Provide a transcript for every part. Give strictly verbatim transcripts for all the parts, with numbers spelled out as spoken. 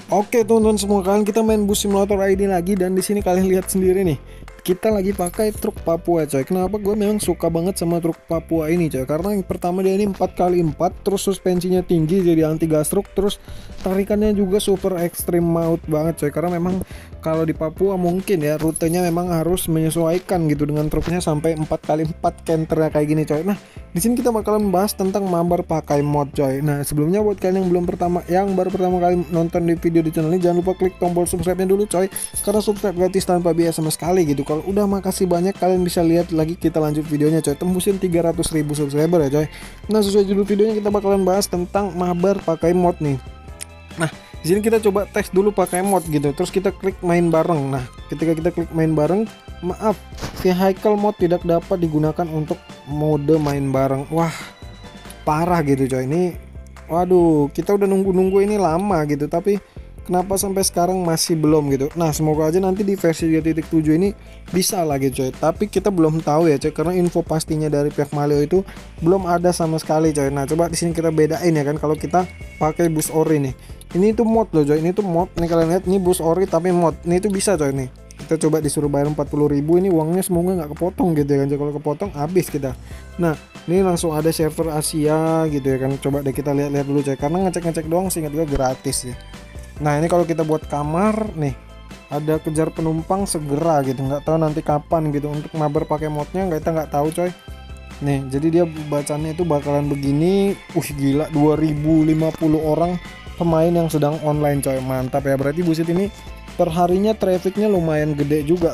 Oke teman-teman semua, kalian kita main Bus Simulator I D lagi, dan di sini kalian lihat sendiri nih, kita lagi pakai truk Papua coy. Kenapa gue memang suka banget sama truk Papua ini coy? Karena yang pertama dia ini empat kali empat, terus suspensinya tinggi jadi anti gasruk, terus tarikannya juga super ekstrim maut banget coy. Karena memang kalau di Papua mungkin ya rutenya memang harus menyesuaikan gitu dengan truknya sampai empat kali empat canternya kayak gini coy. Nah, di sini kita bakalan bahas tentang mabar pakai mod coy. Nah, sebelumnya buat kalian yang belum pertama yang baru pertama kali nonton di video di channel ini, jangan lupa klik tombol subscribe-nya dulu coy. Karena subscribe gratis tanpa biaya sama sekali gitu. Kalau udah, makasih banyak, kalian bisa lihat lagi kita lanjut videonya coy. Tembusin tiga ratus ribu subscriber ya coy. Nah, sesuai judul videonya kita bakalan bahas tentang mabar pakai mod nih. Nah, di sini kita coba tes dulu pakai mod gitu. Terus kita klik main bareng. Nah, ketika kita klik main bareng, maaf, vehicle mod tidak dapat digunakan untuk mode main bareng. Wah, parah gitu coy. Ini waduh, kita udah nunggu-nunggu ini lama gitu, tapi kenapa sampai sekarang masih belum gitu. Nah, semoga aja nanti di versi dua titik tujuh ini bisa lagi coy. Tapi kita belum tahu ya coy, karena info pastinya dari pihak Malio itu belum ada sama sekali coy. Nah, coba di sini kita bedain ya kan, kalau kita pakai bus ori nih. Ini tuh mod loh coy, ini tuh mod. Nih kalian lihat, ini bus ori tapi mod. Ini tuh bisa coy nih. Kita coba disuruh bayar empat puluh ribu, ini uangnya semoga nggak kepotong gitu ya kan. Kalau kepotong habis kita. Nah, ini langsung ada server Asia gitu ya kan. Coba deh kita lihat-lihat dulu coy, karena ngecek-ngecek doang sih, ingat gue gratis ya. Nah, ini kalau kita buat kamar nih, ada kejar penumpang segera gitu, nggak tahu nanti kapan gitu. Untuk mabar pakai modnya nggak, kita nggak tahu coy. Nih, jadi dia bacanya itu bakalan begini. Uh, gila, dua ribu lima puluh orang pemain yang sedang online coy. Mantap ya, berarti busit ini perharinya trafficnya lumayan gede juga.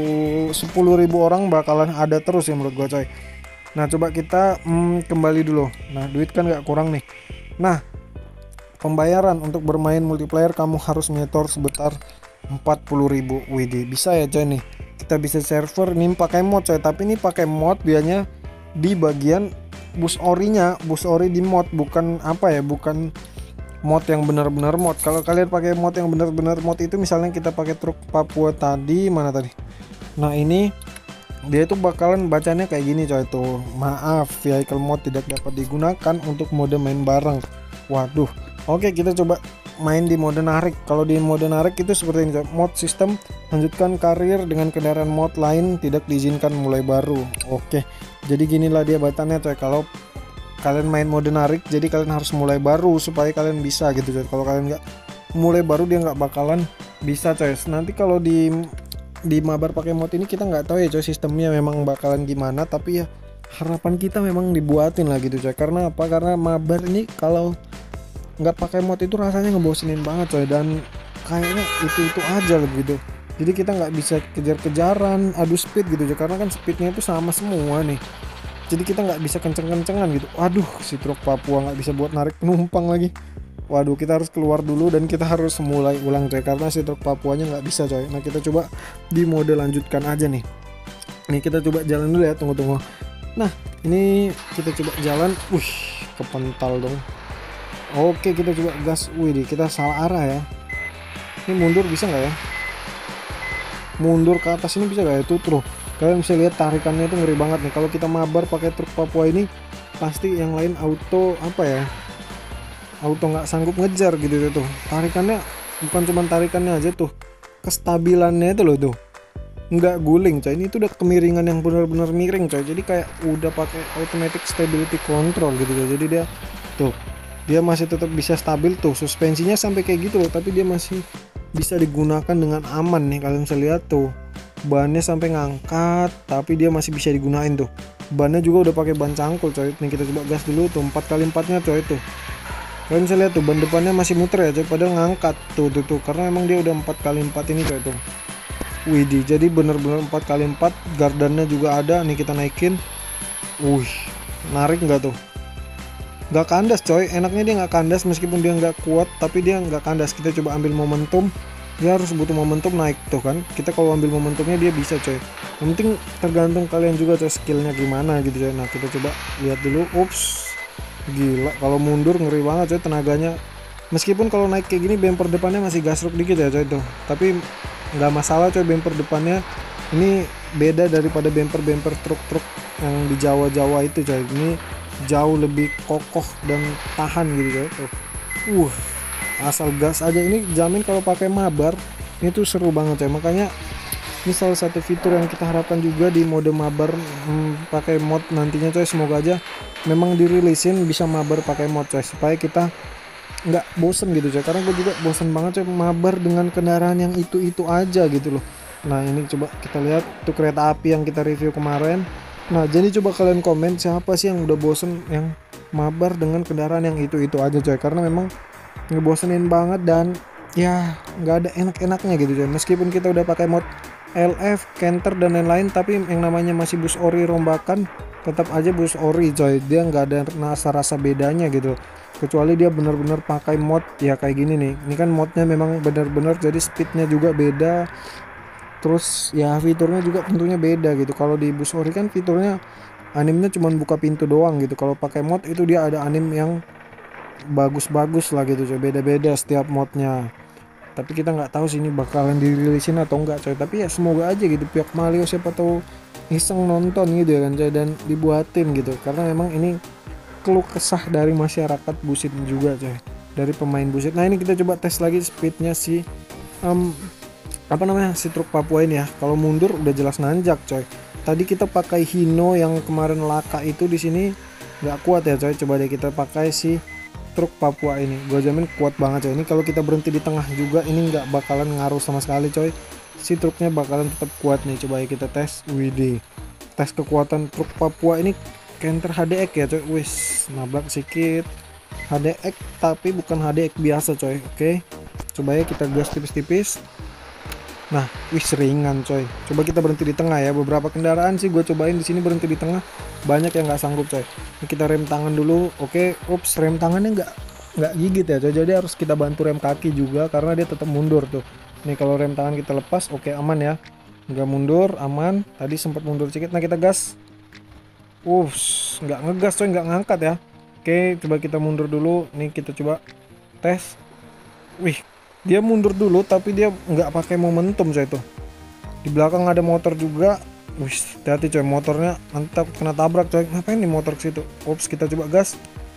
Sepuluh ribu orang bakalan ada terus ya menurut gua coy. Nah, coba kita hmm, kembali dulu. Nah, duit kan nggak kurang nih. Nah, pembayaran untuk bermain multiplayer kamu harus nyetor sebesar empat puluh ribu. Widih, bisa ya coy nih. Kita bisa server ini pakai mod coy, tapi ini pakai mod biasanya di bagian bus orinya, bus ori di mod, bukan apa ya, bukan mod yang benar-benar mod. Kalau kalian pakai mod yang benar-benar mod itu, misalnya kita pakai truk Papua tadi, mana tadi? Nah, ini dia itu bakalan bacanya kayak gini coy tuh. Maaf, vehicle mod tidak dapat digunakan untuk mode main bareng. Waduh. Oke, kita coba main di mode narik. Kalau di mode narik itu seperti ini coy. Mod sistem, lanjutkan karir dengan kendaraan mod lain, tidak diizinkan mulai baru. Oke. Jadi ginilah dia bacanya coy. Kalau kalian main mode narik, jadi kalian harus mulai baru supaya kalian bisa gitu coy. Kalau kalian nggak mulai baru, dia nggak bakalan bisa coy. Nanti kalau di di mabar pakai mod ini kita nggak tahu ya coy, sistemnya memang bakalan gimana, tapi ya harapan kita memang dibuatin lah gitu coy. Karena apa? Karena mabar ini kalau nggak pakai mod itu rasanya ngebosenin banget coy, dan kayaknya itu-itu aja gitu. Jadi kita nggak bisa kejar-kejaran, adu speed gitu coy, karena kan speednya itu sama semua nih. Jadi kita nggak bisa kenceng-kencengan gitu. Waduh, si truk Papua nggak bisa buat narik penumpang lagi. Waduh, kita harus keluar dulu dan kita harus mulai ulang coy, karena si truk Papuanya nggak bisa coy. Nah, kita coba di mode lanjutkan aja nih. Nih kita coba jalan dulu ya, tunggu-tunggu. Nah, ini kita coba jalan. Wih, kepental dong. Oke, kita coba gas. Wih, kita salah arah ya. Ini mundur bisa nggak ya? Mundur ke atas ini bisa nggak ya? Tuh, tuh. Kalian bisa lihat tarikannya itu ngeri banget nih. Kalau kita mabar pakai truk Papua ini, pasti yang lain auto apa ya? Auto nggak sanggup ngejar gitu tuh. Tarikannya bukan cuma tarikannya aja tuh, kestabilannya itu loh tuh. Nggak guling coy. Ini tuh udah kemiringan yang benar-benar miring coy. Jadi kayak udah pakai automatic stability control gitu coy. Jadi dia tuh, dia masih tetap bisa stabil tuh. Suspensinya sampai kayak gitu loh, tapi dia masih bisa digunakan dengan aman nih. Kalian bisa lihat tuh, bannya sampai ngangkat tapi dia masih bisa digunain tuh. Bannya juga udah pakai ban cangkul coy. Nih kita coba gas dulu tuh, empat kali empatnya coy tuh. Kalian bisa lihat tuh, ban depannya masih muter ya coy, padahal ngangkat tuh tuh tuh, karena emang dia udah empat kali empat ini coy tuh. Widih, jadi bener-bener empat kali empat. Gardannya juga ada nih, kita naikin. Wih, narik nggak tuh? Nggak kandas coy, enaknya dia nggak kandas, meskipun dia nggak kuat tapi dia nggak kandas. Kita coba ambil momentum, dia harus butuh momentum naik tuh kan. Kita kalau ambil momentumnya dia bisa coy. Yang penting tergantung kalian juga coy, skillnya gimana gitu coy. Nah, kita coba lihat dulu. Ups, gila, kalau mundur ngeri banget coy tenaganya. Meskipun kalau naik kayak gini bumper depannya masih gasruk dikit ya coy tuh, tapi nggak masalah coy. Bumper depannya ini beda daripada bumper-bumper truk-truk yang di Jawa-Jawa itu coy. Ini jauh lebih kokoh dan tahan gitu coy tuh. Uh, asal gas aja. Ini jamin kalau pakai mabar ini tuh seru banget coy. Makanya ini salah satu fitur yang kita harapkan juga di mode mabar hmm, pakai mod nantinya coy. Semoga aja memang dirilisin bisa mabar pakai mod coy, supaya kita nggak bosen gitu coy. Karena gue juga bosen banget coy mabar dengan kendaraan yang itu-itu aja gitu loh. Nah ini coba kita lihat tuh kereta api yang kita review kemarin. Nah jadi coba kalian komen siapa sih yang udah bosen yang mabar dengan kendaraan yang itu-itu aja coy. Karena memang ngebosenin banget dan ya nggak ada enak-enaknya gitu coy. Meskipun kita udah pakai mod L F, Canter dan lain-lain, tapi yang namanya masih bus ori rombakan tetap aja bus ori coy. Dia nggak ada rasa-rasa bedanya gitu, kecuali dia benar-benar pakai mod ya kayak gini nih. Ini kan modnya memang benar-benar jadi speednya juga beda, terus ya fiturnya juga tentunya beda gitu. Kalau di bus ori kan fiturnya animnya cuma buka pintu doang gitu. Kalau pakai mod itu dia ada anim yang bagus-bagus lah gitu coy, beda-beda setiap modnya. Tapi kita nggak tahu sih ini bakalan dirilisin atau enggak coy. Tapi ya semoga aja gitu pihak Malio siapa tahu iseng nonton gitu ya kan coy, dan dibuatin gitu. Karena memang ini keluh kesah dari masyarakat Busit juga coy, dari pemain Busit. Nah ini kita coba tes lagi speednya si um, apa namanya si truk Papua ini ya. Kalau mundur udah jelas nanjak coy. Tadi kita pakai Hino yang kemarin laka itu, di sini nggak kuat ya coy. Coba deh kita pakai si truk Papua ini, gue jamin kuat banget coy. Ini kalau kita berhenti di tengah juga ini nggak bakalan ngaruh sama sekali coy. Si truknya bakalan tetap kuat nih. Coba ya kita tes. Widih, tes kekuatan truk Papua ini. Canter H D X ya coy. Wis nabrak sedikit H D X, tapi bukan H D X biasa coy. Oke, coba ya kita gas tipis-tipis. Nah, wih ringan coy. Coba kita berhenti di tengah ya. Beberapa kendaraan sih gue cobain di sini berhenti di tengah, banyak yang nggak sanggup coy. Ini kita rem tangan dulu. Oke, ups, rem tangannya nggak nggak gigit ya coy. Jadi harus kita bantu rem kaki juga karena dia tetap mundur tuh. Nih kalau rem tangan kita lepas, oke aman ya. Nggak mundur, aman. Tadi sempat mundur sedikit. Nah kita gas. Ups, nggak ngegas coy, nggak ngangkat ya. Oke, coba kita mundur dulu. Nih kita coba tes. Wih, dia mundur dulu tapi dia nggak pakai momentum coy tuh. Di belakang ada motor juga. Wih, hati-hati coy, motornya mantap kena tabrak coy. Ngapain nih motor ke situ? Ops, kita coba gas.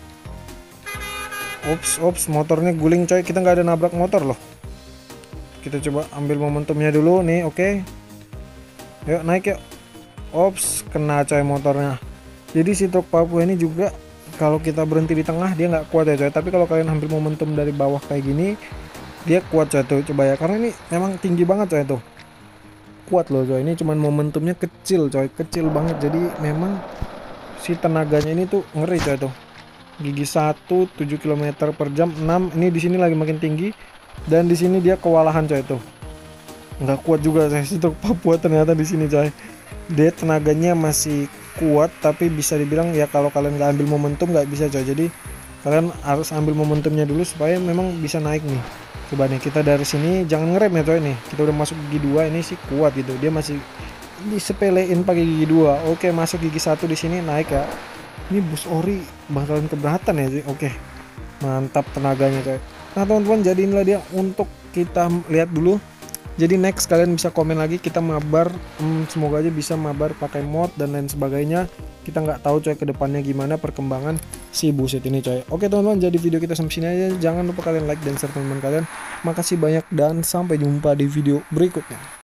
Ops, ops, motornya guling coy. Kita nggak ada nabrak motor loh. Kita coba ambil momentumnya dulu nih, oke. Yuk naik yuk. Ops, kena coy motornya. Jadi si truk Papua ini juga kalau kita berhenti di tengah dia nggak kuat ya coy. Tapi kalau kalian ambil momentum dari bawah kayak gini, dia kuat coy tuh. Coba ya, karena ini memang tinggi banget coy tuh, kuat loh coy. Ini cuman momentumnya kecil coy, kecil banget. Jadi memang si tenaganya ini tuh ngeri coy tuh. Gigi satu tujuh kilometer per jam enam. Ini di sini lagi makin tinggi dan di sini dia kewalahan coy tuh. Nggak kuat juga coy si truk Papua ternyata di sini coy. Dia tenaganya masih kuat tapi bisa dibilang ya kalau kalian nggak ambil momentum nggak bisa coy. Jadi kalian harus ambil momentumnya dulu supaya memang bisa naik nih. Coba nih kita dari sini jangan ngerem ya coy nih. Kita udah masuk gigi dua, ini sih kuat gitu. Dia masih disepelein pakai gigi dua. Oke, masuk gigi satu di sini naik ya. Ini bus ori bakalan keberatan ya sih. Oke. Mantap tenaganya coy. Nah, teman-teman, jadi inilah dia untuk kita lihat dulu. Jadi next kalian bisa komen lagi kita mabar, hmm, semoga aja bisa mabar pakai mod dan lain sebagainya. Kita nggak tahu coy kedepannya gimana perkembangan si Busit ini coy. Oke teman-teman, jadi video kita sampai sini aja. Jangan lupa kalian like dan share teman-teman kalian. Makasih banyak dan sampai jumpa di video berikutnya.